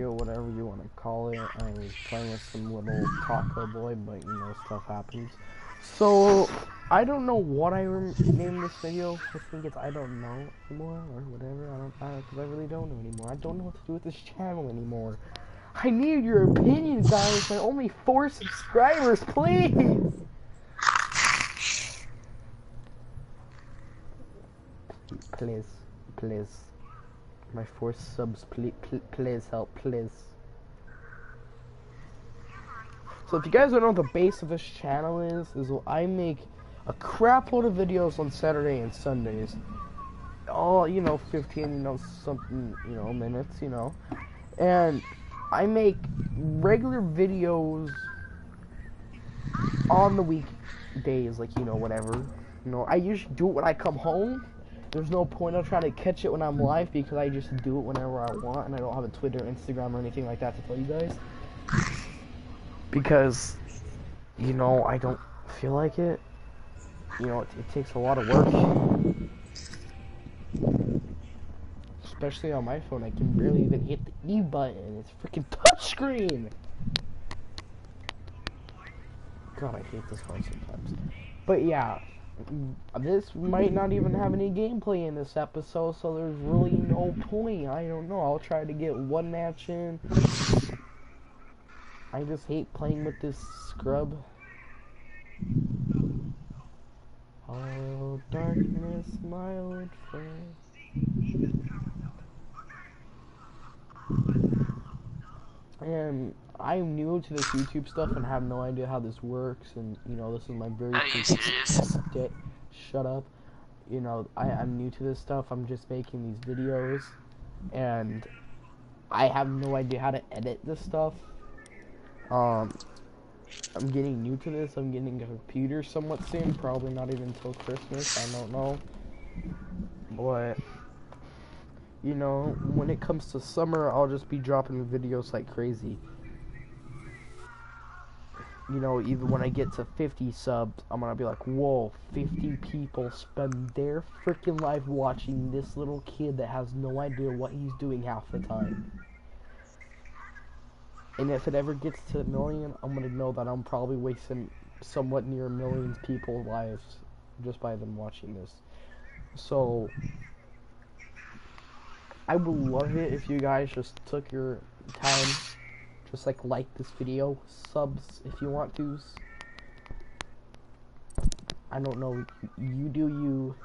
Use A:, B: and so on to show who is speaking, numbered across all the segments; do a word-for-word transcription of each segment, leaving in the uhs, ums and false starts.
A: video, whatever you want to call it. I was playing with some little taco boy, but you know, stuff happens. So, I don't know what I named this video. I think it's I don't know anymore, or whatever. I don't, I, cause I really don't know anymore. I don't know what to do with this channel anymore. I need your opinion, guys. My only four subscribers, please. Please, please. My four subs, please, please help, please. So if you guys don't know what the base of this channel is, is I make a crap load of videos on Saturday and Sundays. All, you know, fifteen, you know, something, you know, minutes, you know. And I make regular videos on the weekdays, like, you know, whatever. You know, I usually do it when I come home. There's no point of trying to catch it when I'm live because I just do it whenever I want, and I don't have a Twitter, Instagram, or anything like that to tell you guys. Because, you know, I don't feel like it. You know, it, it takes a lot of work. Especially on my phone, I can barely even hit the E button. It's freaking touchscreen! God, I hate this phone sometimes. But yeah. This might not even have any gameplay in this episode, so there's really no point. I don't know. I'll try to get one match in. I just hate playing with this scrub. Oh, darkness, my old friend. And I'm new to this YouTube stuff and have no idea how this works, and you know, this is my very first day. Shut up. You know, I, I'm new to this stuff. I'm just making these videos, and I have no idea how to edit this stuff. Um, I'm getting new to this. I'm getting a computer somewhat soon. Probably not even until Christmas. I don't know. But you know, when it comes to summer, I'll just be dropping videos like crazy. You know, even when I get to fifty subs, I'm gonna be like, whoa, fifty people spend their freaking life watching this little kid that has no idea what he's doing half the time. And if it ever gets to a million, I'm gonna know that I'm probably wasting somewhat near a million people's lives just by them watching this. So I would love it if you guys just took your time, just like like this video, subs if you want to. I don't know, you do you.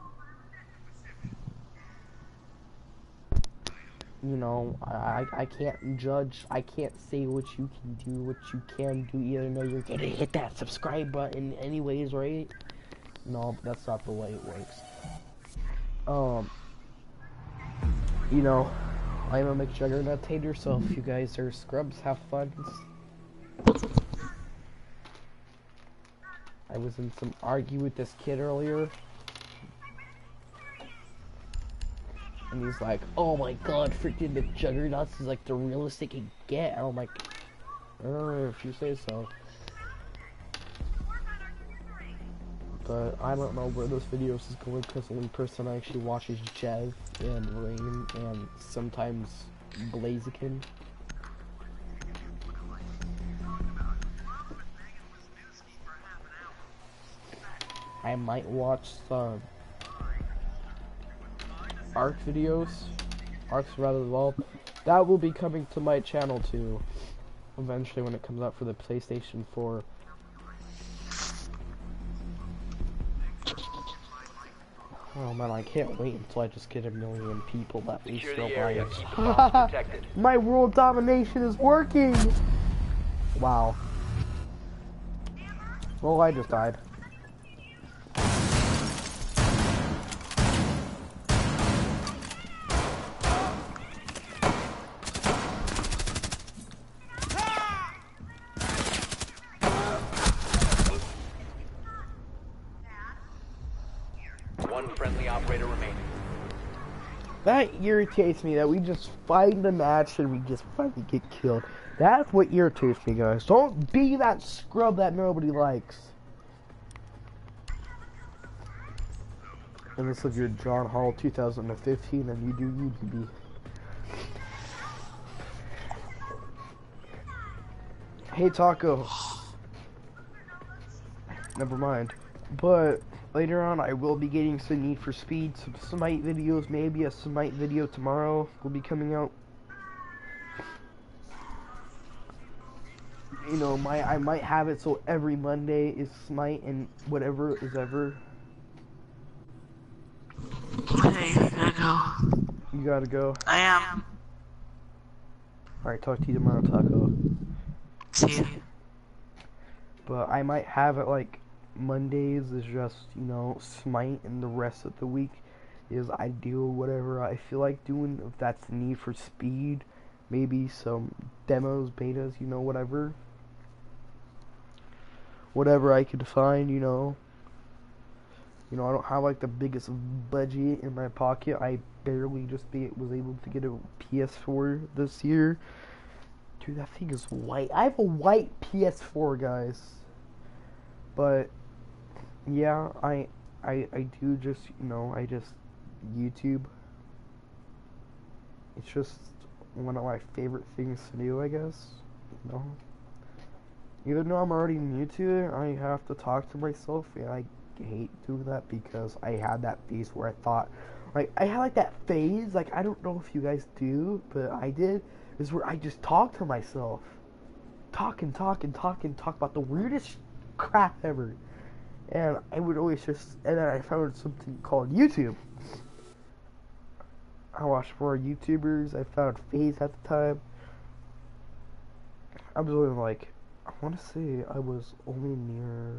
A: You know, I I can't judge. I can't say what you can do, what you can do. Either know you're gonna hit that subscribe button anyways, right? No, that's not the way it works. Um. You know, I'm a McJuggernaut hater, so if you guys are scrubs, have fun. I was in some argue with this kid earlier, and he's like, "Oh my God, freaking McJuggernauts is like the realest it can get." And I'm like, "Oh, if you say so." But I don't know where this video is going because the only person I actually watch is Jev and Rain and sometimes Blaziken. I might watch some Ark videos, Arks rather well. That will be coming to my channel too, eventually when it comes out for the PlayStation four. Oh man, I can't wait until I just get a million people that we still buy it. My world domination is working! Wow. Well, I just died.
B: One friendly operator remaining.
A: That irritates me that we just find a match and we just fucking get killed. That's what irritates me, guys. Don't be that scrub that nobody likes. Unless if you're John Hall two thousand fifteen and you do you, baby. Hey, Taco. Never mind. But later on, I will be getting some Need for Speed, some Smite videos. Maybe a Smite video tomorrow will be coming out. You know, my I might have it so every Monday is Smite and whatever is ever.
B: Hey, I gotta go.
A: You gotta go.
B: I am.
A: Alright, talk to you tomorrow, Taco.
B: See you.
A: But I might have it like Mondays is just, you know, Smite, and the rest of the week is I do whatever I feel like doing. If that's Need for Speed, maybe some demos, betas, you know, whatever. Whatever I could find, you know. You know, I don't have like the biggest budget in my pocket. I barely just be, was able to get a P S four this year. Dude, that thing is white. I have a white P S four, guys. But yeah, I I I do just, you know, I just YouTube. It's just one of my favorite things to do, I guess. You know. Even though I'm already new to it, I have to talk to myself, and I hate doing that because I had that phase where I thought, like, I had like that phase, like, I don't know if you guys do, but I did, is where I just talk to myself. Talk and talk and talk and talk about the weirdest crap ever. And I would always just, and then I found something called YouTube. I watched more YouTubers. I found FaZe at the time. I was only like, I want to say I was only near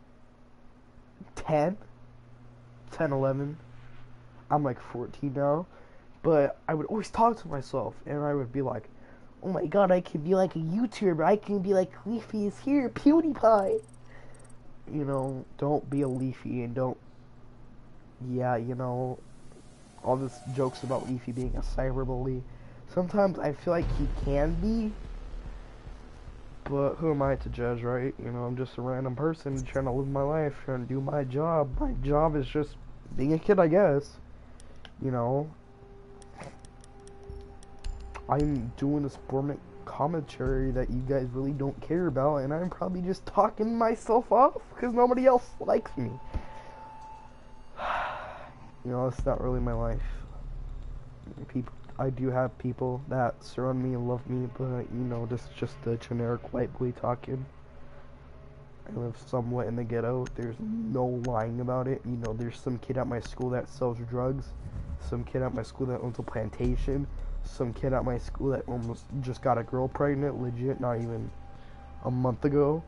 A: ten, ten, eleven. I'm like fourteen now. But I would always talk to myself, and I would be like, oh my god, I can be like a YouTuber. I can be like Leafy is here, PewDiePie. You know, don't be a Leafy, and don't, yeah, you know, all this jokes about Leafy being a cyberbully. Sometimes I feel like he can be, but who am I to judge, right? You know, I'm just a random person trying to live my life, trying to do my job. My job is just being a kid, I guess. You know, I'm doing this format commentary that you guys really don't care about, and I'm probably just talking myself off because nobody else likes me. You know, it's not really my life. People, I do have people that surround me and love me, but you know, this is just a generic white boy talking. I live somewhat in the ghetto. There's no lying about it. You know, there's some kid at my school that sells drugs, some kid at my school that owns a plantation, some kid at my school that almost just got a girl pregnant, legit, not even a month ago.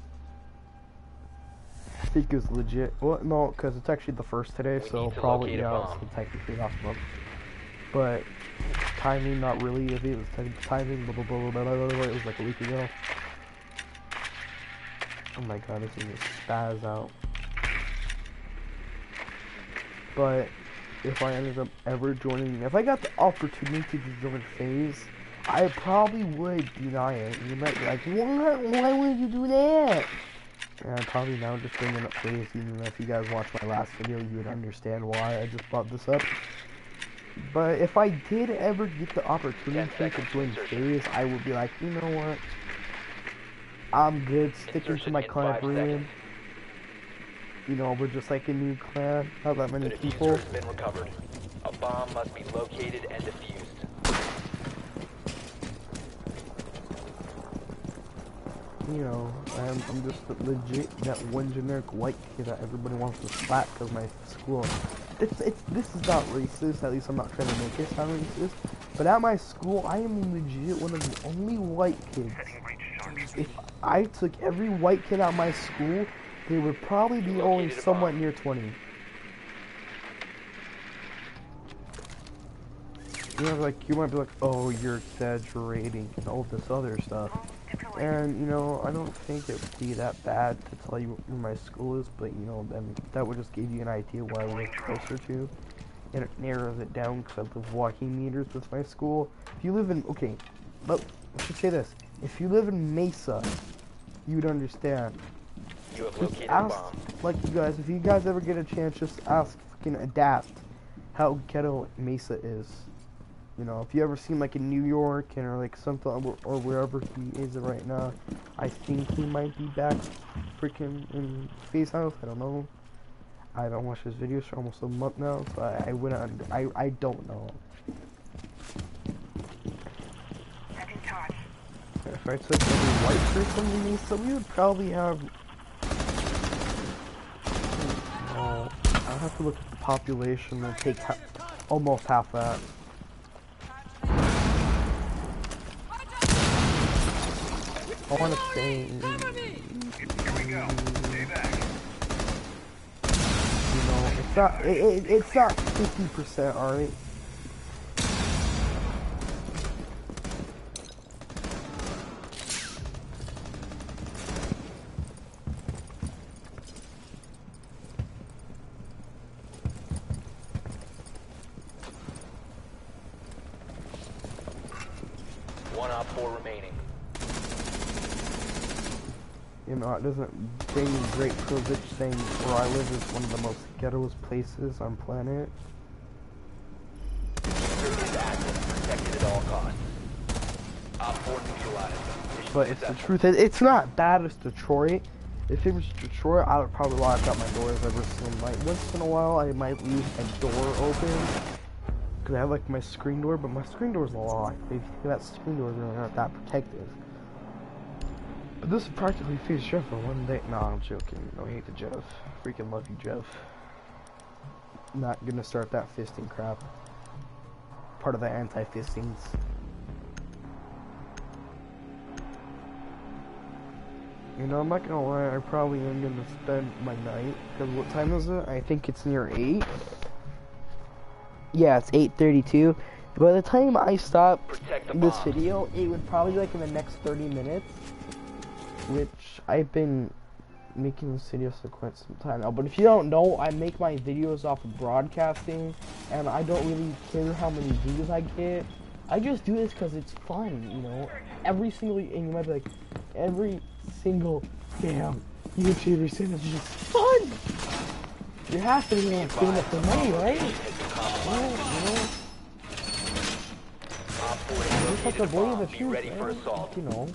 A: I think it was legit. Well, no, because it's actually the first today, we so probably, yeah, it's technically last month. But timing, not really. If it was technical timing, blah blah blah blah blah blah. It was like a week ago. Oh my god, this is just spaz out. But if I ended up ever joining, if I got the opportunity to join FaZe, I probably would deny it. You might be like, what? Why would you do that? And I'm probably now just bringing up FaZe, even if you guys watched my last video, you would understand why I just brought this up. But if I did ever get the opportunity to join FaZe, I would be like, you know what? I'm good sticking to my clan brand. You know, we're just like a new clan, not that many people.
C: Has been recovered. A bomb must be located and defused.
A: You know, I'm, I'm just legit that one generic white kid that everybody wants to slap because my school. It's it's this is not racist. At least I'm not trying to make it sound racist. But at my school, I am legit one of the only white kids. If I took every white kid out of my school, they would probably be only somewhat near twenty. You know, like, you might be like, oh, you're exaggerating and all this other stuff. And, you know, I don't think it would be that bad to tell you where my school is, but, you know, then that would just give you an idea where I live closer to. And it narrows it down because I live walking meters with my school. If you live in, okay, but I should say this. If you live in Mesa, you would understand.
C: You have
A: Just
C: located
A: ask,
C: a bomb.
A: like you guys, if you guys ever get a chance, just ask fucking Adapt how ghetto Mesa is. You know, if you ever see him like in New York and or like something or, or wherever he is right now, I think he might be back freaking in Face House. I don't know. I haven't watched his videos for almost a month now, so I, I wouldn't. I I don't know. If I took every white person in these, so we would probably have. Oh, I'll have to look at the population and take ha almost half that. I want to say. You know, it's not. It, it, it's not fifty percent, alright.
C: One op four remaining.
A: You know, it doesn't bring me great privilege saying where I live is one of the most ghettoest places on planet.
C: Security is active, protected at all costs. Op four neutralized. Mission
A: But it's the
C: successful.
A: truth. It, it's not bad as Detroit. If it was Detroit, I would probably lock up my doors every single night. Once in a while, I might leave a door open. Cause I have like my screen door, but my screen door's locked. If that screen door is really not that protective. But this is practically face Jeff for one day. No, I'm joking. No hate to Jeff. Freaking love you, Jeff. Not gonna start that fisting crap. Part of the anti-fistings. You know, I'm not gonna lie. I probably am gonna spend my night. Cause what time is it? I think it's near eight. Yeah, it's eight thirty-two. By the time I stop
C: Protect the
A: this
C: bombs.
A: video, it would probably be like in the next thirty minutes. Which I've been making this video for quite some time now. But if you don't know, I make my videos off of broadcasting, and I don't really care how many views I get. I just do this because it's fun, you know. Every single, and you might be like, every single damn YouTuber saying it's just fun. You have to be doing it for money, right? Yeah, you know.
C: Op four
A: You
C: has
A: just have to
C: located a
A: believe
C: bomb.
A: the
C: Be
A: truth,
C: ready for
A: man.
C: assault.
A: You know.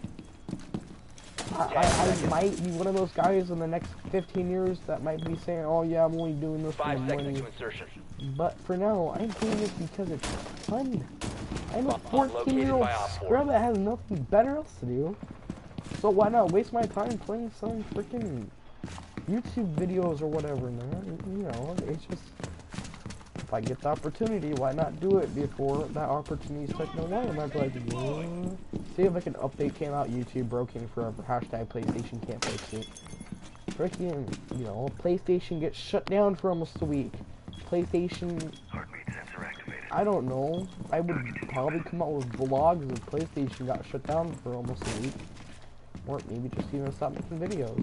A: I, I, I might be one of those guys in the next fifteen years that might be saying, oh yeah, I'm only doing this for the
C: Five seconds
A: money.
C: to insertion.
A: But for now, I'm doing this because it's fun. I'm a
C: Bomb
A: fourteen year old
C: located by Op four.
A: scrub that has nothing better else to do. So why not waste my time playing some freaking YouTube videos or whatever, man? You know, it's just, if I get the opportunity, why not do it before that opportunity is taken away? And I'd be like, yeah. See if like an update came out, YouTube broken forever, hashtag PlayStation can't fix it. Freaking, you know, PlayStation gets shut down for almost a week. PlayStation, I don't know, I would probably come out with vlogs if PlayStation got shut down for almost a week. Or maybe just even stop making videos.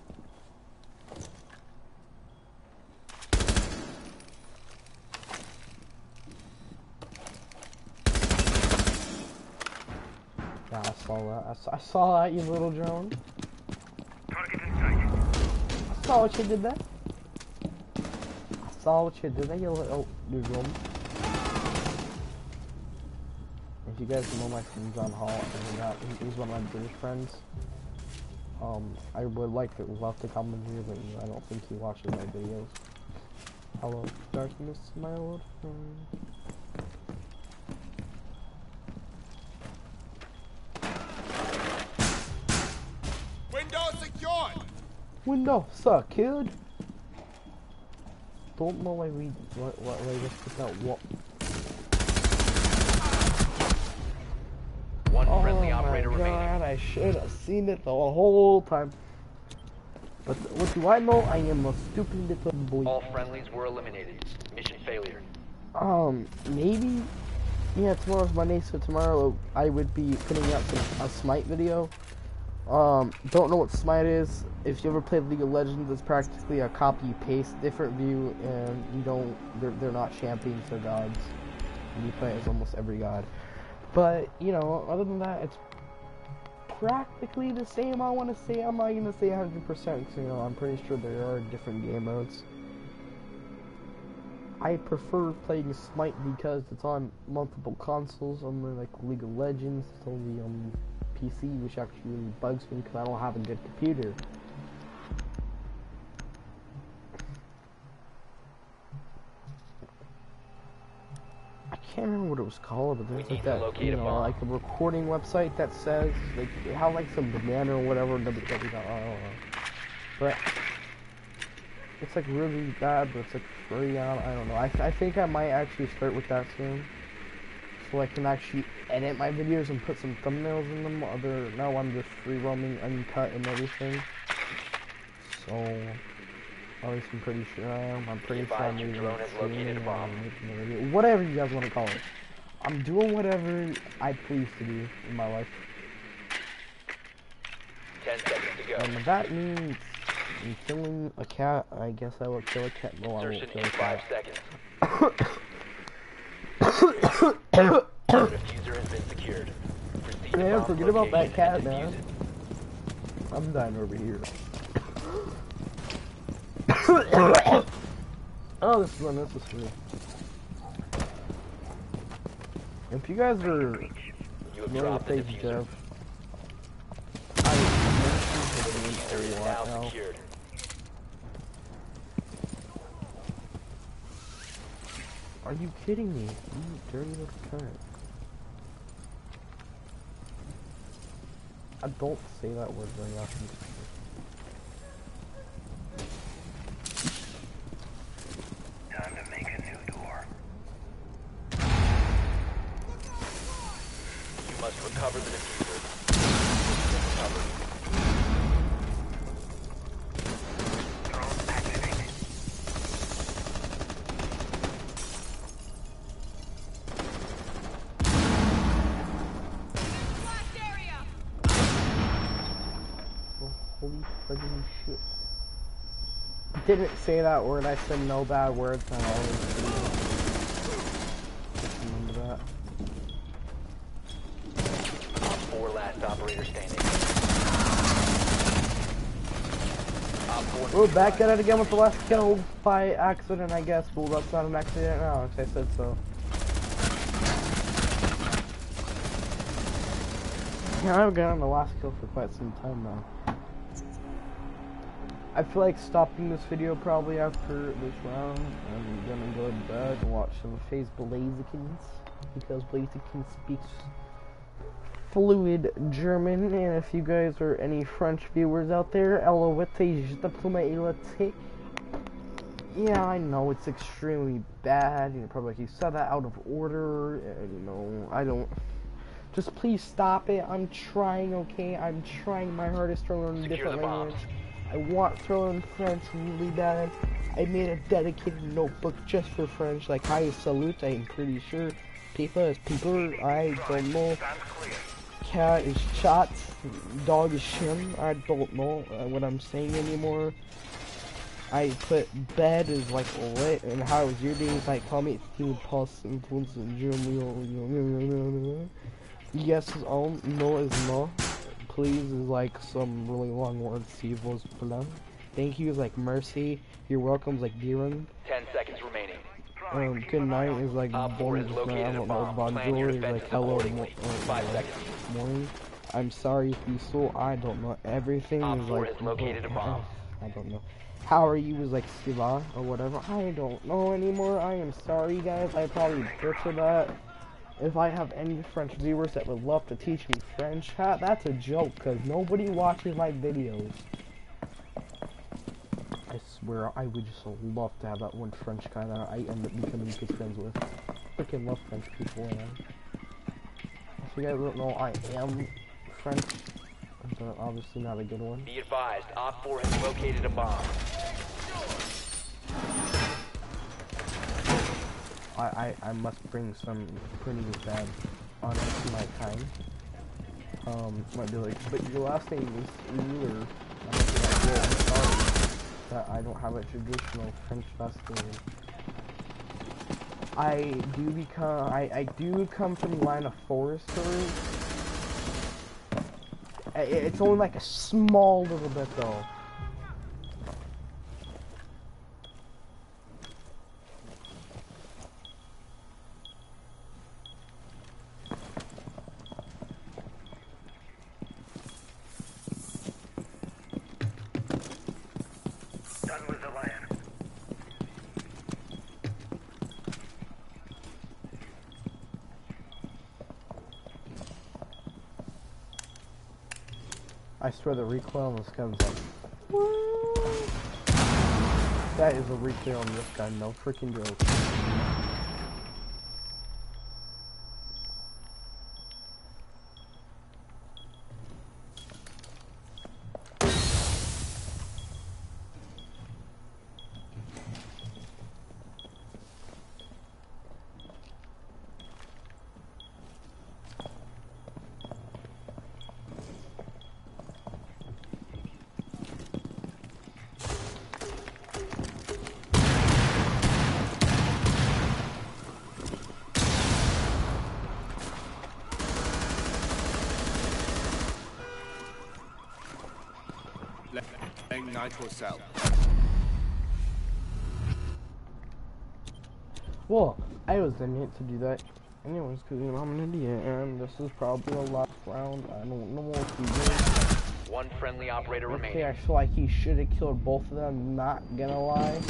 A: Yeah, I saw that. I saw, I saw that, you little drone. I saw what you did there. I saw what you did there, you little you drone. If you guys know my friend John Hall, and that he's one of my British friends. Um, I would like to love to comment here, but you know, I don't think he watches my videos. Hello, darkness, my old friend.
D: Window secured!
A: Window, suck, kid. Don't know why we what what why just put that what.
C: One
A: Oh
C: friendly
A: my
C: operator remaining.
A: god, I should have seen it the whole time. But what do I know? I am a stupid little boy.
C: All friendlies were eliminated. Mission failure.
A: Um, maybe. Yeah, tomorrow's Monday, so tomorrow I would be putting out some, a Smite video. Um, don't know what Smite is. If you ever played League of Legends, it's practically a copy paste, different view, and you don't. They're they're not champions, they're gods. And you play as almost every god. But you know, other than that, it's practically the same. I want to say I'm not gonna say one hundred percent. You know, I'm pretty sure there are different game modes. I prefer playing Smite because it's on multiple consoles, unlike League of Legends. It's only on P C, which actually really bugs me because I don't have a good computer. I can't remember what it was called, but there's like that, you know, like a recording website that says, like, they have like some banana or whatever, w w w, I don't know. But it's like really bad, but it's like free out. I don't know. I, th I think I might actually start with that soon, so I can actually edit my videos and put some thumbnails in them. Other now I'm just free roaming, uncut and everything. So at least I'm pretty sure I am. I'm pretty sure I'm making a whatever you guys want to call it. I'm doing whatever I please to do in my life.
C: Ten seconds to go.
A: And that means I'm killing a cat. I guess I will kill a cat. No, I won't kill a cat.
C: The diffuser has been secured.
A: Man, forget about that cat, man. I'm dying over here. Oh, this is unnecessary. If you guys are familiar with Phase Dev, I mentioned a lot now. Are you kidding me? You dirty little cunt. I don't say that word very often.
C: Time to make a new door. You must recover the diffuser. Recover. Drone activated.
A: Holy friggin' shit. Didn't say that word, I said no bad words, and I always do. Just remember that.
C: Four last operator standing.
A: We're back at it again with the last kill by accident, I guess. Well, that's not an accident now, because I said so. Yeah, I've gotten the last kill for quite some time now. I feel like stopping this video probably after this round. I'm gonna go to bed and watch some Phase Blazikins, because Blazikins speaks fluid German, and if you guys are any French viewers out there, yeah, I know it's extremely bad, you know, probably like you said that out of order, and you know, I don't, just please stop it. I'm trying, okay, I'm trying my hardest to learn a different language. I want to learn French really bad. I made a dedicated notebook just for French, like I salute, I'm pretty sure. People is people, I don't know. Cat is chat, dog is shim, I don't know uh, what I'm saying anymore. I put bed is like lit, and how was your day? Like call me Steven Pulse influence in German. Yes is on, no is no. Please is like some really long words. Sivos plan. Thank you is like mercy. You're welcome is like Diran.
C: Ten seconds remaining.
A: Um, good night is like bon, I don't know, bonjour is like hello mo
C: Five
A: uh,
C: seconds.
A: morning. I'm sorry if you saw. I don't know. Everything
C: Op
A: is
C: four
A: like
C: has located a bomb.
A: I don't know. How are you is like Siva or whatever. I don't know anymore. I am sorry guys. I probably butchered that. If I have any French viewers that would love to teach me French, ha, that's a joke, because nobody watches my videos. I swear, I would just love to have that one French guy that I end up becoming good friends with. Freaking love French people, man. If you guys don't know, I am French, but obviously not a good one.
C: Be advised, Op four has located a bomb.
A: I, I, I must bring some pretty bad honor to my kind. Um, might be like, but your last name is Mueller. I might be like, well, I'm sorry that I don't have a traditional French last name. I do become, I, I do come from the line of foresters. It's only like a small little bit though. I swear the recoil on this gun's like, what? That is a recoil on this gun, no freaking joke.
D: Nitro cell.
A: Well, I was meant to do that anyways, because you know I'm an idiot, and this is probably the last round. I don't know if we did.
C: One friendly operator
A: Okay,
C: remaining.
A: I feel like he should have killed both of them, not gonna lie.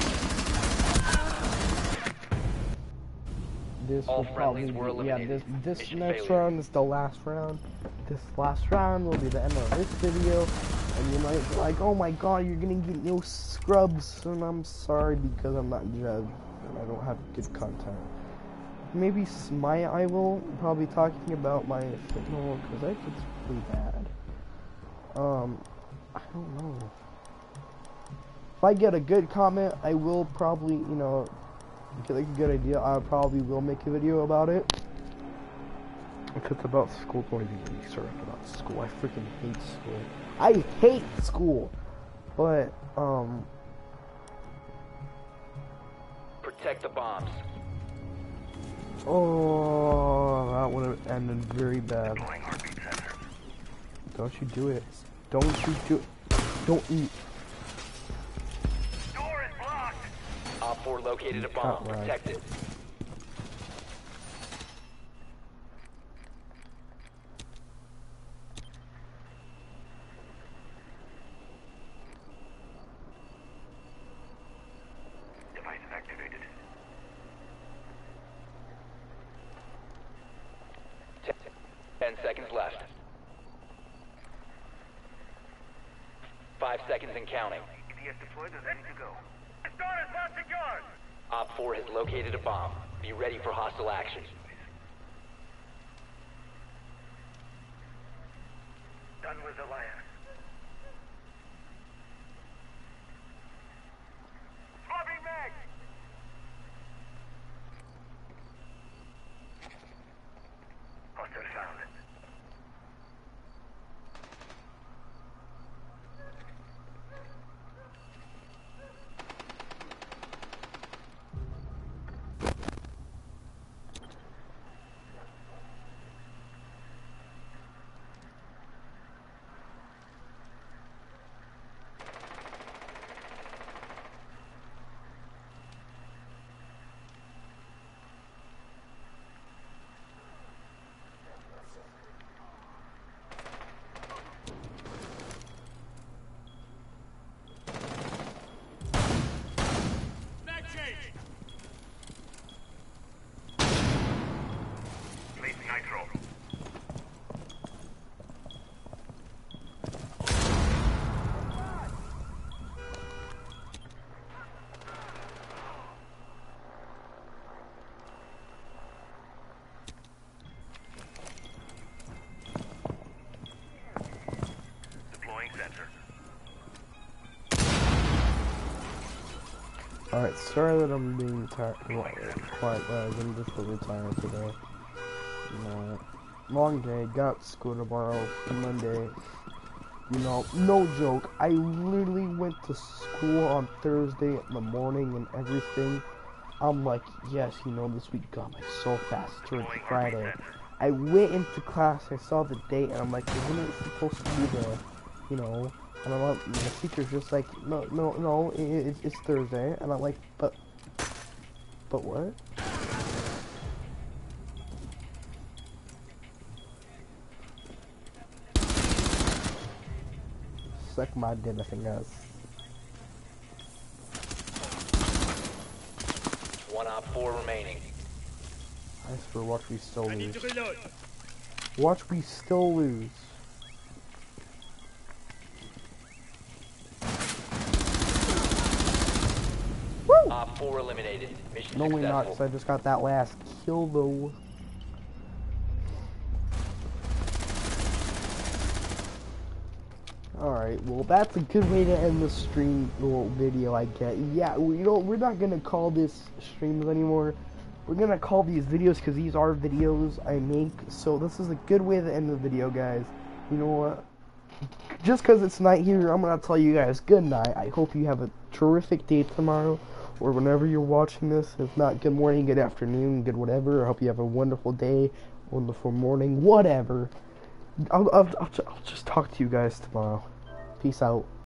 A: This
C: All
A: will probably
C: friendlies were
A: be, yeah, this,
C: eliminated.
A: this
C: Mission
A: next
C: failure.
A: round is the last round. This last round will be the end of this video. And you might be like, oh my god, you're gonna get no scrubs. And I'm sorry because I'm not Jeb. And I don't have good content. Maybe Smite I will probably talking about my signal because I think it's pretty bad. Um, I don't know. If I get a good comment, I will probably, you know, get like a good idea. I probably will make a video about it. If it's about school, don't even get me started about school. I freaking hate school. I hate school. But, um...
C: Protect the bombs.
A: Oh, that would have ended very bad. Don't you do it. Don't you do it. Don't eat.
C: Door is blocked. Op four located a bomb.
A: Right.
C: Protect it. Device activated. Ten, ten seconds left. Five seconds and counting.
E: E P S deployed and ready to go.
C: The door is not secured. Op four has located a bomb. Be ready for hostile action.
E: Done with the wire. Swapping mag! Hostile found.
D: Mag change.
E: Placing nitro. Deploying sensor.
A: Alright, sorry that I'm being tired, quiet guys, I'm just really tired today. You know, long day, got school tomorrow, Monday. You know, no joke, I literally went to school on Thursday in the morning and everything. I'm like, yes, you know, this week got me so fast towards Friday. I went into class, I saw the date, and I'm like, isn't it supposed to be the, you know, and I'm like, the teacher's just like, no, no, no, it, it, it's Thursday, and I'm like, but, but what? Suck my dick, nothing else.
C: One op four remaining.
A: I swear, watch we still
D: I need
A: lose.
D: to reload.
A: Watch we still lose.
C: four eliminated. Mission
A: No, we're not,
C: successful.
A: because I just got that last kill, though. Alright, well, that's a good way to end the stream or video, I get. Yeah, we, you know, we're not going to call this streams anymore. We're going to call these videos because these are videos I make. So this is a good way to end the video, guys. You know what? Just because it's night here, I'm going to tell you guys good night. I hope you have a terrific day tomorrow or whenever you're watching this. If not, good morning, good afternoon, good whatever. I hope you have a wonderful day, wonderful morning, whatever. I'll, I'll, I'll, I'll just talk to you guys tomorrow. Peace out.